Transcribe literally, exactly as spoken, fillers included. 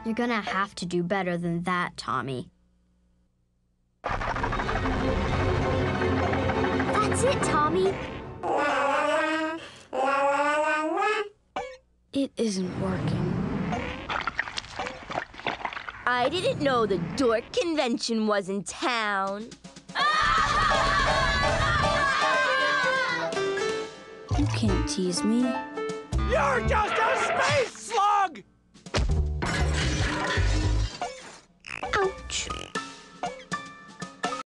You're gonna have to do better than that, Tommy. That's it, Tommy. It isn't working. I didn't know the dork convention was in town. You can't tease me. You're just a space slug! Ouch.